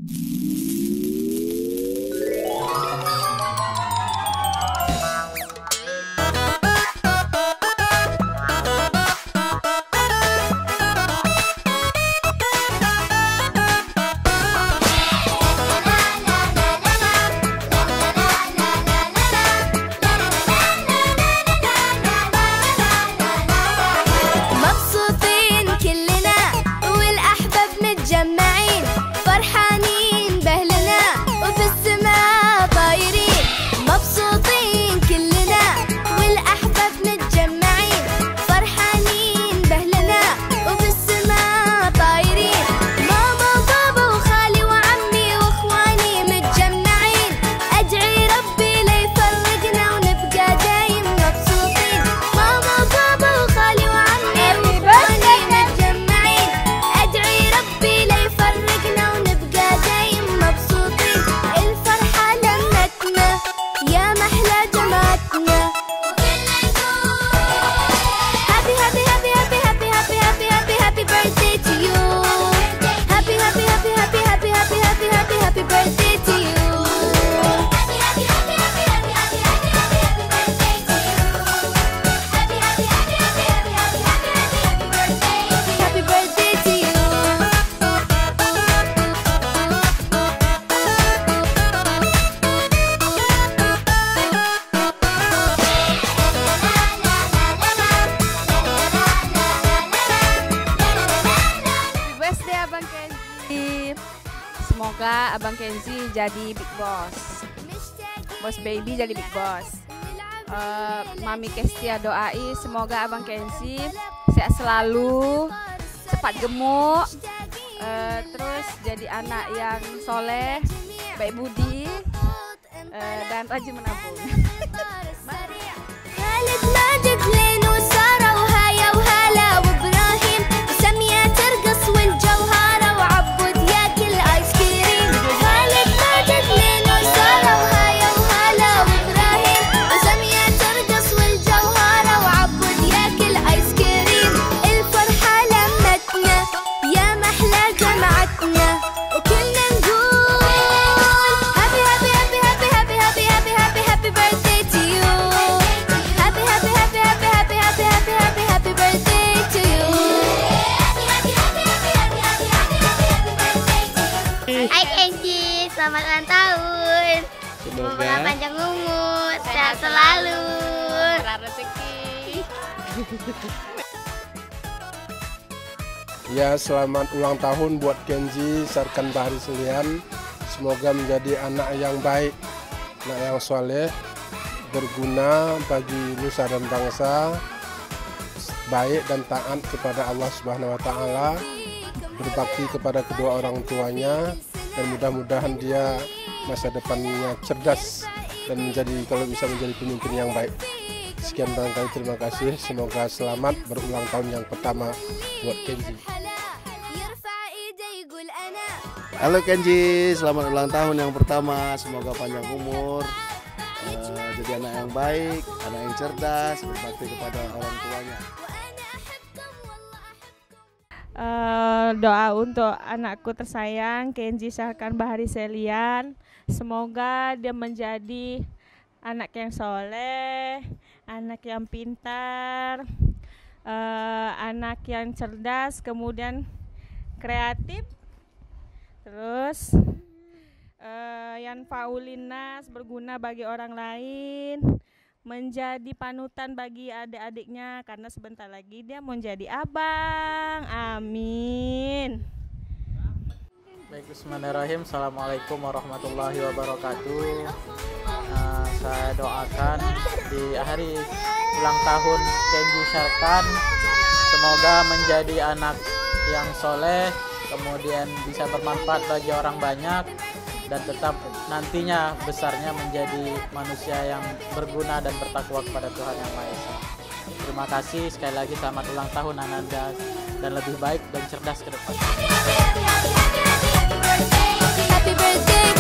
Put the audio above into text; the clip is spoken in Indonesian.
Semoga Abang Kenzi jadi big boss. Bos baby jadi big boss. Mami Kestia doai semoga Abang Kenzi sehat selalu, cepat gemuk, terus jadi anak yang soleh, baik budi, dan rajin menabung. Hai Kenzi, selamat ulang tahun. Semoga panjang umur, sehat selalu, murah rezeki. Ya, selamat ulang tahun buat Kenzi Sarkan Bahari Selian. Semoga menjadi anak yang baik, anak yang soleh, berguna bagi nusa dan bangsa, baik dan taat kepada Allah Subhanahu wa Ta'ala, berbakti kepada kedua orang tuanya, dan mudah-mudahan dia masa depannya cerdas dan kalau bisa menjadi pemimpin yang baik. Sekian barangkali, terima kasih. Semoga selamat berulang tahun yang pertama buat Kenzi. Halo Kenzi, selamat ulang tahun yang pertama. Semoga panjang umur, jadi anak yang baik, anak yang cerdas, berbakti kepada orang tuanya. Doa untuk anakku tersayang Kenzi Sarkan Bahari Selian, semoga dia menjadi anak yang soleh, anak yang pintar, anak yang cerdas, kemudian kreatif, terus yang faulinas, berguna bagi orang lain, menjadi panutan bagi adik-adiknya karena sebentar lagi dia mau jadi abang. Amin. Baik, bismillahirrahmanirrahim. Assalamualaikum warahmatullahi wabarakatuh. Saya doakan di hari ulang tahun Kenzi Sarkan, semoga menjadi anak yang soleh, kemudian bisa bermanfaat bagi orang banyak, dan tetap nantinya besarnya menjadi manusia yang berguna dan bertakwa kepada Tuhan Yang Maha Esa. Terima kasih sekali lagi, selamat ulang tahun Ananda, dan lebih baik dan cerdas ke depan. Happy birthday.